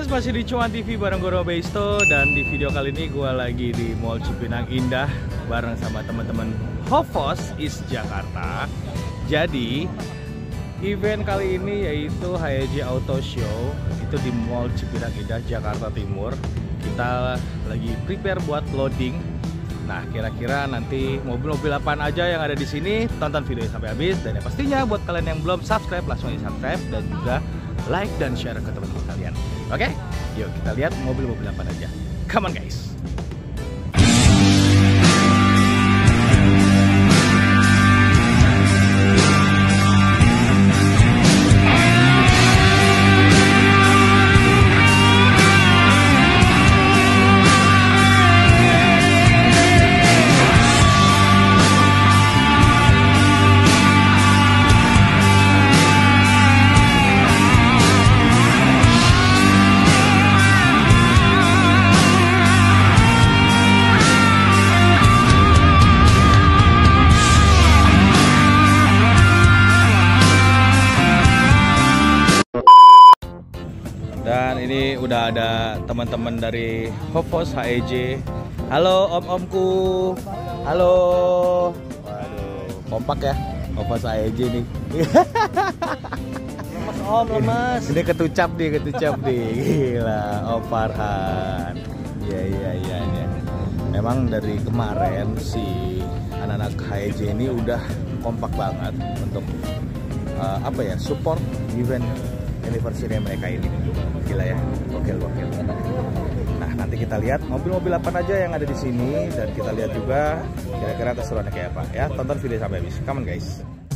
guys, masih di Cuan TV bareng gue Robesto. Dan di video kali ini gue lagi di Mall Cipinang Indah bareng sama teman-teman Hovos East Jakarta. Jadi event kali ini yaitu HEJ Auto Show, itu di Mall Cipinang Indah, Jakarta Timur. Kita lagi prepare buat loading. Nah, kira-kira nanti mobil-mobil apaan aja yang ada di sini, tonton videonya sampai habis. Dan yang pastinya buat kalian yang belum subscribe, langsung di subscribe dan juga like dan share ke teman-teman kalian. Oke, yuk kita lihat mobil-mobil apa aja. Come on guys. Dan ini udah ada teman-teman dari Hovos HEJ. Halo om-omku. Halo. Waduh, kompak ya Hovos HEJ nih. Lemas om, lemas. Ini ketucap nih. Gila, Om Farhan. Iya. Memang dari kemarin si anak-anak HEJ ini udah kompak banget untuk support event anniversary mereka ini. Gila ya, gokil. Nah, nanti kita lihat mobil-mobil apa aja yang ada di sini dan kita lihat juga kira-kira keseruannya kayak apa ya. Tonton video sampai habis. Come on guys.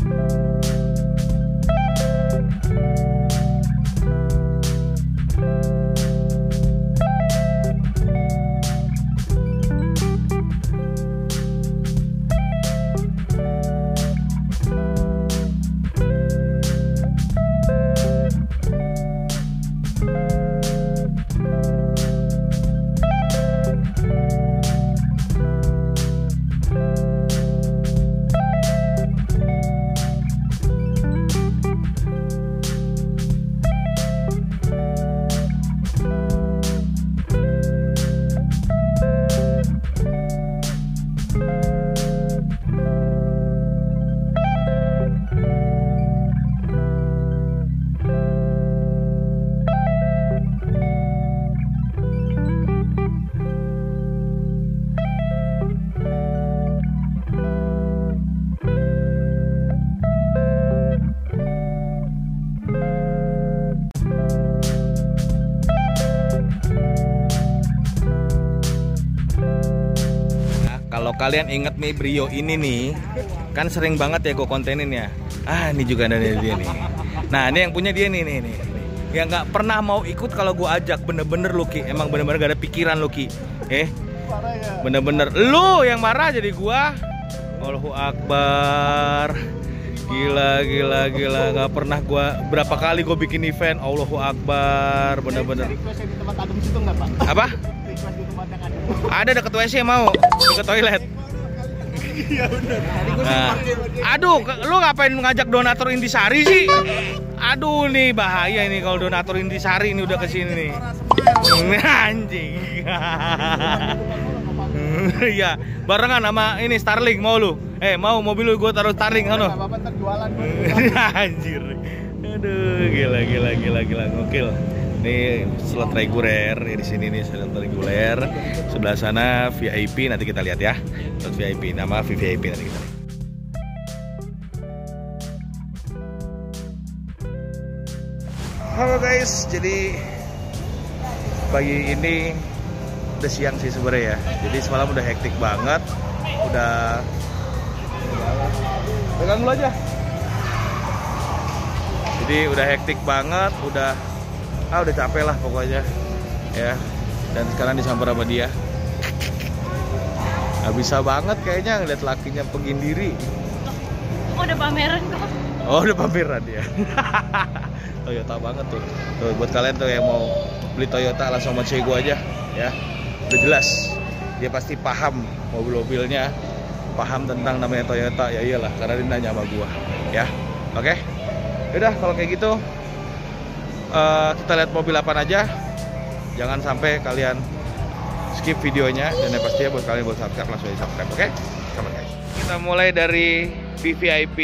Kalau kalian inget nih Brio ini nih, kan sering banget ya gue kontenin ya. Ini juga ada dia nih. Nah, ini yang punya dia nih. Yang nggak pernah mau ikut kalau gue ajak, bener-bener lu Ki. Emang bener-bener gak ada pikiran lu Ki. Bener-bener lu yang marah jadi gua. Allahu Akbar. Gila. Gak pernah gua, berapa kali gue bikin event. Allahu Akbar. Bener-bener. Apa? Ada deket WC mau, deket toilet. Iya bener. Nah, aduh, lu ngapain ngajak donatur Intisari sih? Aduh nih bahaya ini kalau donatur Intisari ini udah kesini nih. Anjing. Iya, barengan sama ini Starlink mau lu? Mau mobil lu gue taruh Starlink kan lo? Anjir. Aduh, gila gokil. Ini slot reguler di sini nih, slot reguler. Sebelah sana VIP, nanti kita lihat ya. Slot VIP, nama VIP nanti kita lihat. Halo guys, jadi pagi ini udah siang sih sebenarnya ya. Jadi semalam udah hektik banget. Udah pegang dulu aja. Jadi udah hektik banget, udah capek lah pokoknya ya. Dan sekarang disamper sama dia. Gak bisa banget kayaknya ngeliat lakinya penggindiri. Udah pameran kok. Oh, udah pameran ya. Toyota banget tuh. Tuh buat kalian tuh yang mau beli Toyota langsung sama cewek gua aja ya. Udah jelas. Dia pasti paham mobil-mobilnya, paham tentang namanya Toyota. Ya iyalah, karena dia nanya sama gua ya. Oke. Udah kalau kayak gitu kita lihat mobil apa aja. Jangan sampai kalian skip videonya, dan yang pastinya buat kalian buat subscribe langsung di subscribe, oke? Come on guys. Kita mulai dari VVIP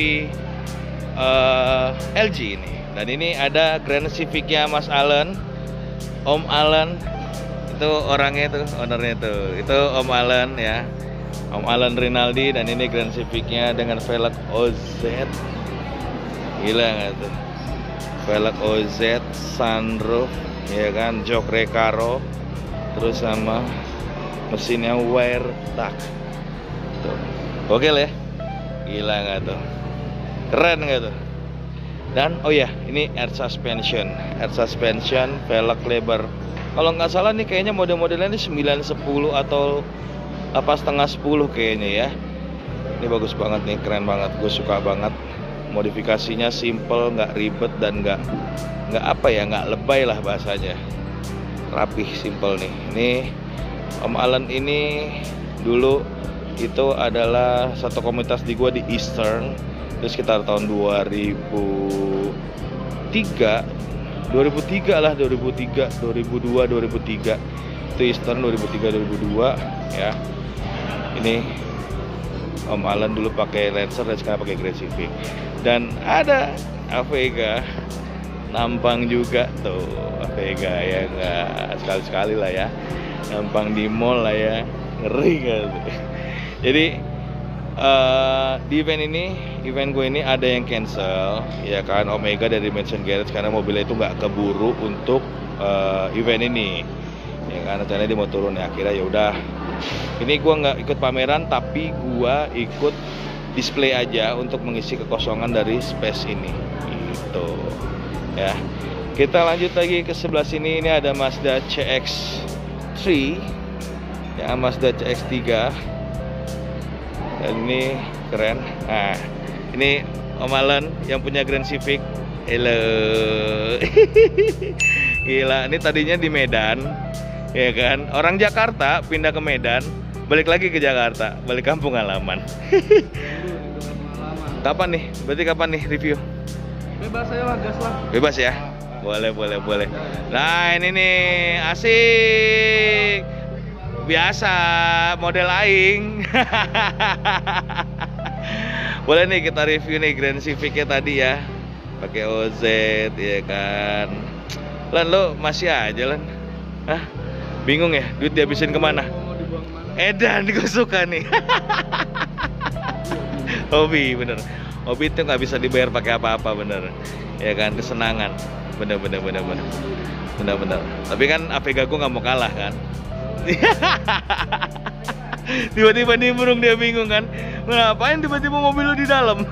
LG ini. Dan ini ada Grand Civic-nya Mas Alan, Om Alan. Itu orangnya tuh, ownernya tuh. Itu Om Alan ya. Om Alan Rinaldi, dan ini Grand Civic-nya dengan velg OZ. Gila nggak tuh? Velg OZ, sunroof, ya kan, jok Recaro, terus sama mesinnya wire duct. Tuh. Oke ya? Gila nggak tuh? Keren nggak tuh? Dan oh ya, ini air suspension, velg lebar. Kalau nggak salah nih kayaknya model-modelnya ini 910 atau apa setengah 10 kayaknya ya. Ini bagus banget nih, keren banget, gue suka banget. Modifikasinya simple, nggak ribet, dan nggak apa ya, nggak lebay lah bahasanya. Rapih, simple nih. Ini Om Alan ini dulu itu adalah satu komunitas di gue di Eastern. Itu sekitar tahun 2003 lah, 2002, 2003. Itu Eastern 2003-2002 ya. Ini Om Alan dulu pakai Lancer dan sekarang pakai Grand Civic. Dan ada Avega nampang juga tuh, Avega ya, nggak sekali-sekali lah ya, nampang di mall lah ya, ngeri kan. Jadi di event gue ini ada yang cancel ya kan, Omega dari Mansion Garage, karena mobilnya itu nggak keburu untuk event ini ya kan, rencananya dia mau turun ya. Akhirnya ya udah, ini gue nggak ikut pameran, tapi gue ikut display aja untuk mengisi kekosongan dari space ini gitu ya. Kita lanjut lagi ke sebelah sini. Ini ada Mazda CX-3 ya, Mazda CX-3, dan ini keren. Nah, ini Om Alan yang punya Grand Civic. Hello. Gila, ini tadinya di Medan ya kan, orang Jakarta pindah ke Medan, balik lagi ke Jakarta, balik kampung halaman. Kapan nih? Berarti kapan nih review? Bebas aja lah, gas lah. Bebas ya? Boleh. Nah, ini nih asik. Biasa model aing. Boleh nih kita review nih Grand Civic-nya tadi ya. Pakai OZ ya kan. Lan, lo masih aja Lan? Hah? Bingung ya? Duit dihabisin kemana? Edan, gue suka nih. Hobi, bener. Hobi itu nggak bisa dibayar pakai apa-apa, bener. Ya kan, kesenangan. Bener. Tapi kan Avega gue nggak mau kalah kan. Tiba-tiba nimbrung, dia bingung kan. Ngapain tiba-tiba mobil lu di dalam?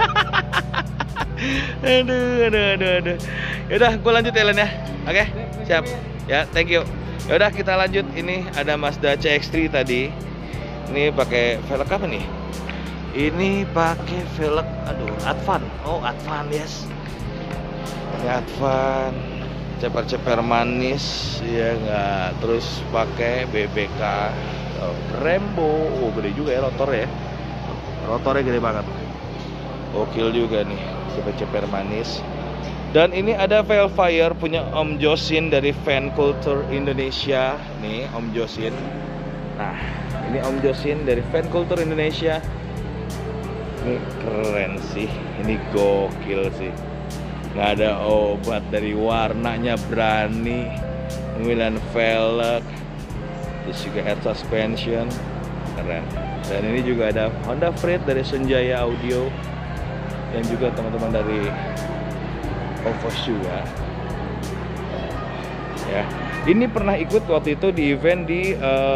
Aduh. Yaudah, gue lanjut ya Len ya. Oke, siap. Ya, thank you. Yaudah, kita lanjut. Ini ada Mazda CX-3 tadi. Ini pakai velg apa nih? Ini pakai velg, Advan. Oh, Advan, yes. Ini Advan. Ceper-ceper manis, ya nggak. Terus pakai BBK Brembo. Oh, gede juga ya rotornya. Rotornya gede banget. Gokil juga nih, ceper-ceper manis. Dan ini ada Velfire punya Om Josin dari Fan Culture Indonesia. Nih Om Josin. Nah, ini Om Josin dari Fan Culture Indonesia. Ini keren sih, ini gokil sih. Nggak ada obat, dari warnanya berani, pemilihan velg, terus juga air suspension, keren. Dan ini juga ada Honda Freed dari Senjaya Audio, dan juga teman-teman dari Ovos juga. Ya, ini pernah ikut waktu itu di event di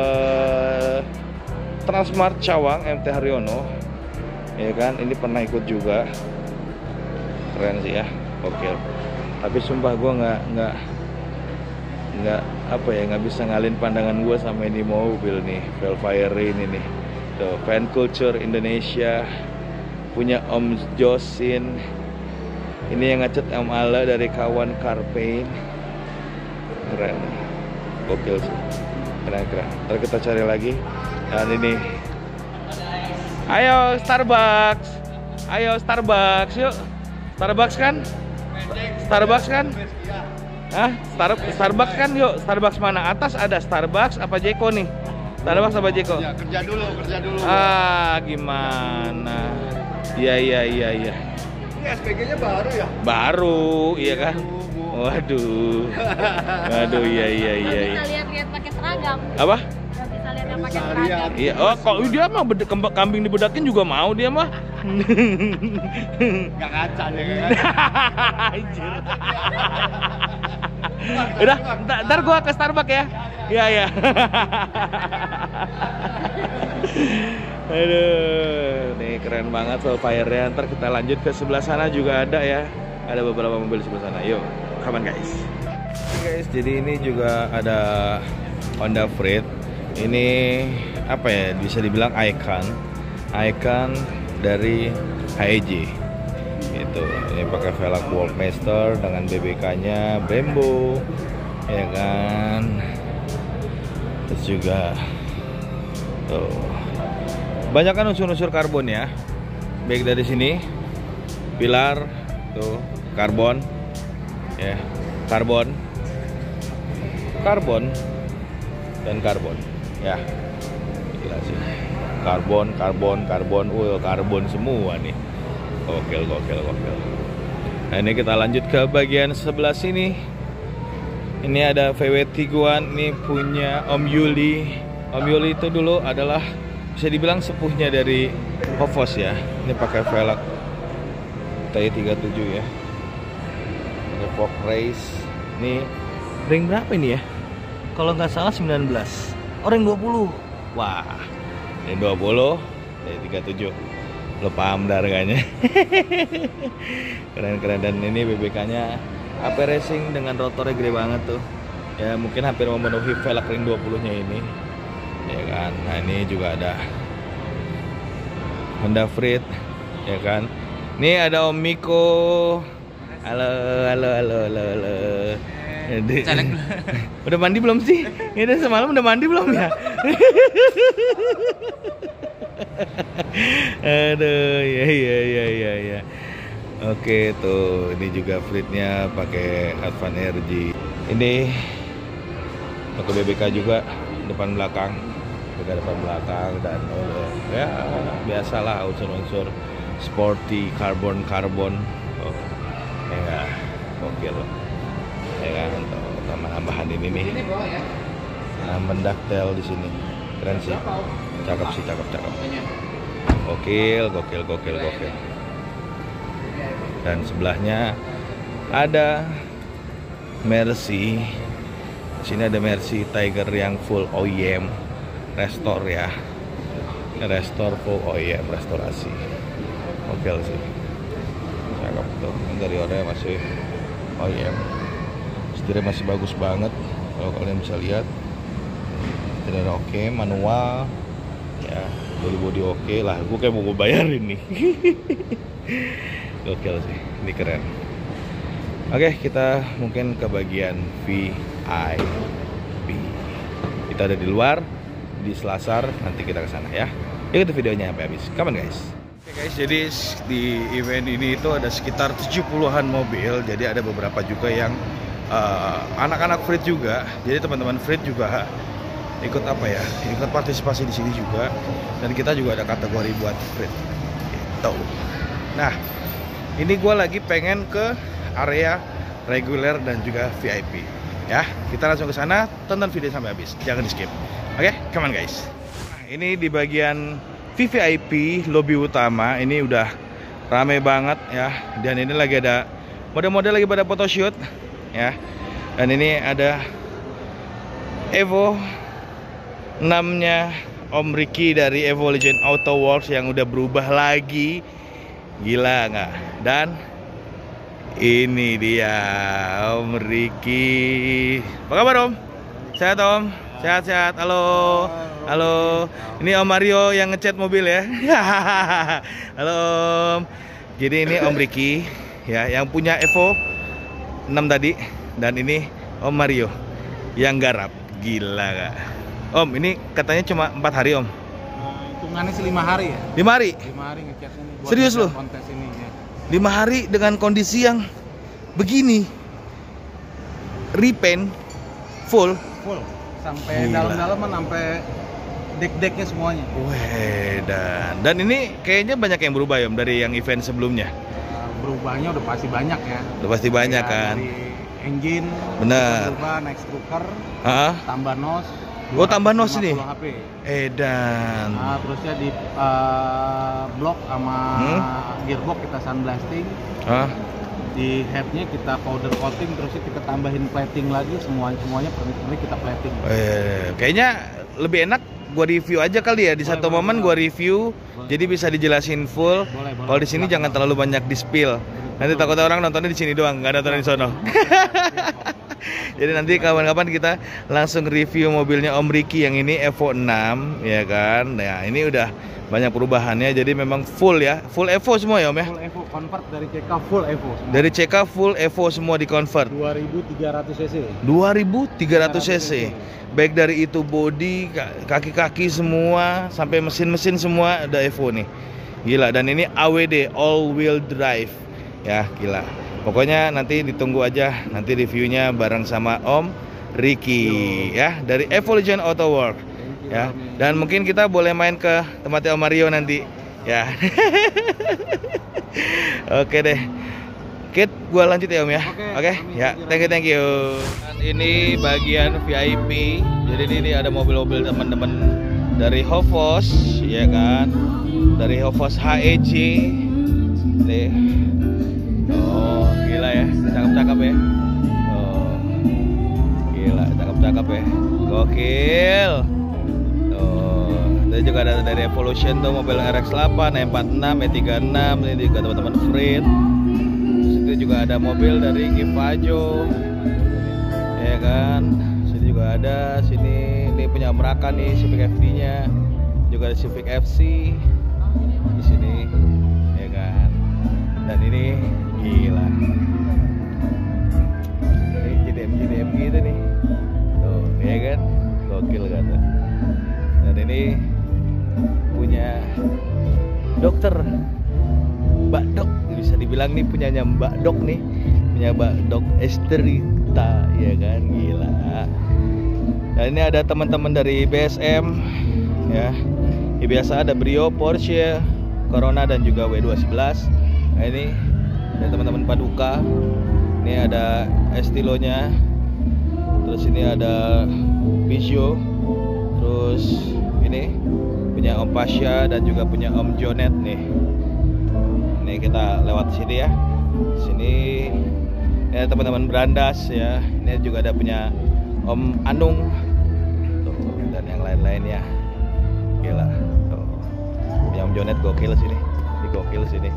Transmart Cawang MT Haryono, ya kan. Ini pernah ikut juga, keren sih ya, oke. Tapi sumpah gue nggak bisa ngalin pandangan gue sama ini mobil nih, Velfire ini nih. Tuh, Fan Culture Indonesia punya Om Josin. Ini yang ngecat Om Ala dari kawan Carpain. Keren, gokil sih, keren. Ntar kita cari lagi. Dan ini, ayo Starbucks, yuk. Starbucks kan? Hah? Starbucks kan yuk. Starbucks mana? Atas ada Starbucks apa Jeko nih? Starbucks apa Jeko? Ya, kerja dulu. Ah, gimana? Iya. Ini SPG-nya baru ya? Baru, iya kan? Waduh, iya. Bisa lihat-lihat pakai seragam. Apa? Bisa lihat pakai seragam. Iya, oh kok dia mah kambing dibedakin juga mau dia mah. Gak kaca deh kan? Anjir. Udah, ntar gua ke Starbucks ya. Iya. Aduh, nih keren banget Soulfire-nya. Ntar kita lanjut ke sebelah sana juga ada ya. Ada beberapa mobil di sebelah sana. Yuk, come on guys. Oke guys, jadi ini juga ada Honda Freed. Ini apa ya? Bisa dibilang icon dari HEJ. Itu, ini pakai velg Worldmaster dengan BBK-nya Brembo, ya kan? Terus juga tuh banyak kan unsur-unsur karbon ya, baik dari sini pilar tuh karbon ya, karbon dan karbon ya, gila sih, karbon karbon semua nih, gokil. Nah ini kita lanjut ke bagian sebelah sini. Ini ada VW Tiguan, ini punya Om Yuli. Om Yuli itu dulu adalah bisa dibilang sepuhnya dari Hovos ya. Ini pakai velg T37 ya. Ini Ford Race. Ini ring berapa ini ya? Kalau nggak salah 19. Oh ring 20. Wah, ring 20 T37. Lo paham dah harganya. Keren. Dan ini BBK-nya AP Racing dengan rotornya gede banget tuh. Ya mungkin hampir memenuhi velg ring 20-nya ini. Ya kan. Nah, ini juga ada Honda Freed, ya kan. Ini ada Om Miko. Halo. Udah mandi belum sih? Ini semalam udah mandi belum ya? Aduh, ya. Oke, tuh ini juga Freed-nya pakai Advan RG. Ini pakai BBK juga depan belakang dan ya biasalah unsur-unsur sporty karbon ya oke loh ya kan, tambahan ini nih mendaktel di sini, keren sih, cakep. Gokil. Dan sebelahnya ada Mercy. Di sini ada Mercy Tiger yang full OEM restore ya. Restore full OEM, restorasi. Gokil sih. Cakep tuh. Interiornya masih OEM. Setirnya masih bagus banget. Kalau kalian bisa lihat. Interior oke, manual. Ya, body oke lah. Gue kayak mau gue bayarin nih. Gokil sih. Ini keren. Oke, kita mungkin ke bagian VIP. Kita ada di luar, di Selasar, nanti kita ke sana ya. Ikuti videonya sampai habis. Come on guys. Oke guys, jadi di event ini itu ada sekitar 70-an mobil. Jadi ada beberapa juga yang anak-anak Freed juga. Jadi teman-teman Freed juga ikut apa ya? Ikut partisipasi di sini juga. Dan kita juga ada kategori buat Freed. Gitu. Nah, ini gue lagi pengen ke area reguler dan juga VIP ya. Kita langsung ke sana, tonton video sampai habis, jangan di skip. Oke, come on guys. Nah, ini di bagian VVIP lobby utama ini udah rame banget ya. Dan ini lagi ada model-model lagi pada photoshoot ya. Dan ini ada Evo 6-nya Om Ricky dari Evo Legend Auto Works yang udah berubah lagi. Gila nggak? Dan ini dia Om Ricky. Apa kabar Om? Sehat Om? Sehat. Halo. Ini Om Mario yang ngecat mobil ya. Halo Om. Jadi ini Om Ricky ya, yang punya Evo 6 tadi. Dan ini Om Mario yang garap. Gila nggak? Om, ini katanya cuma 4 hari Om. Hitungannya sih 5 hari ya. 5 hari? 5 hari ngecat ini. Serius lu? Kontes ini ya. 5 hari dengan kondisi yang begini. repaint full. Sampai Gila. dalam-dalaman, sampai deck-decknya semuanya. Weh, dan ini kayaknya banyak yang berubah ya Om dari yang event sebelumnya. Berubahnya udah pasti banyak ya. Udah pasti banyak Ya, kan. dari engine Bener. berubah, next stroker, Heeh. tambah nos. Oh, tambah nos ini? 250 HP. Edan. Nah, terusnya di blok sama gearbox kita sandblasting. Hah? Di headnya kita powder coating, terusnya kita tambahin plating lagi, semuanya pernik-pernik kita plating. Kayaknya lebih enak gua review aja kali ya di Boleh, satu boleh, momen boleh. gua review, jadi bisa dijelasin full. Boleh. Kalau di sini jangan terlalu banyak di spill. Nanti takutnya orang nontonnya di sini doang, nggak nonton di sono. Jadi nanti kapan-kapan kita langsung review mobilnya Om Ricky yang ini Evo 6 ya kan. Nah, ini udah banyak perubahannya, jadi memang full ya, full Evo semua ya Om ya. Full Evo convert dari CK full Evo semua. Dari CK full Evo semua di convert. 2300 cc. 2300 cc. Baik dari itu body, kaki-kaki semua sampai mesin-mesin semua ada Evo nih. Gila, dan ini AWD, all wheel drive. Ya, gila. Pokoknya nanti ditunggu aja nanti reviewnya bareng sama Om Ricky ya dari Evolution Auto Work ya. Dan mungkin kita boleh main ke tempatnya Om Mario nanti ya. Oke deh. Kit, gua lanjut ya Om ya. Oke. Ya, thank you. Dan ini bagian VIP. Jadi ini ada mobil-mobil teman-teman dari Hovos ya kan. Dari Hovos HEJ. Nih. Oh, gila ya. Cakep-cakep ya. Oh. Gila, cakep-cakep ya. Gokil. Oh, ini juga ada dari Evolution tuh mobil RX-8, E46, E36, ini juga teman-teman Frit. Itu juga ada mobil dari Givajo, ya kan. Sini juga ada, sini ini punya Meraka nih, Civic FD-nya, juga ada Civic FC di sini, ya kan. Dan ini gila, ini JDM gitu nih, tuh, ya kan, gokil kan. Dan ini punya dokter Mbak Dok, bisa dibilang nih punyanya Mbak Dok nih, punya Mbak Dok Esterita, ya kan, gila. Dan ini ada teman-teman dari BSM, ya. Ini biasa ada Brio, Porsche, Corona dan juga W211. Nah, ini ada teman-teman Paduka. Ini ada Estilonya. Terus ini ada Peugeot. Terus ini punya Om Pasha dan juga punya Om Jonet nih. Ini kita lewat sini ya. Sini ya teman-teman Brandas ya. Ini juga ada punya Om Anung. Tuh, dan yang lain-lainnya. Gila. Tuh. Punya Om Jonet gokil sini. Di gokil sini.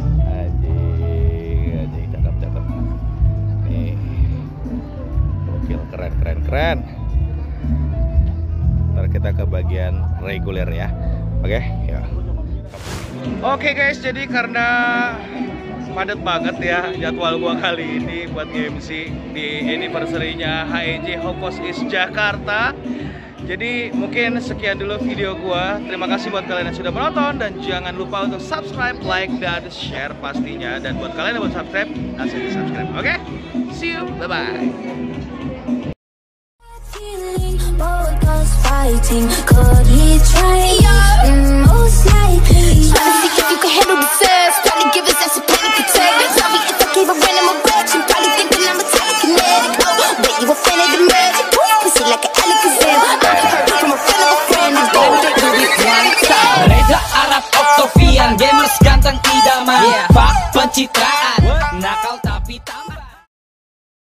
Anjing, cakep-cakep. Nih. Gokil, keren. Ntar kita ke bagian reguler ya. Oke, ya. Oke guys, jadi karena padat banget ya jadwal gua kali ini buat GMC di anniversary-nya HEJ Hovos East Jakarta. Jadi mungkin sekian dulu video gua. Terima kasih buat kalian yang sudah menonton dan jangan lupa untuk subscribe, like dan share pastinya. Dan buat kalian yang belum subscribe, langsung di subscribe. Oke? See you, bye bye. Fighting, could he try? Most likely. Trying to see if you can handle the fast. Probably give us that panic attack. Tell me if I keep a random erection. Probably thinking I'm a telekinetic. Oh, wait, you a fan of the magic? Pussy like an Alakazam. Only heard from a friend of a friend. And baby, do it one time. Reza Arab Octavian, gamers ganteng idaman, Pak pencitraan, nakal tapi tamat.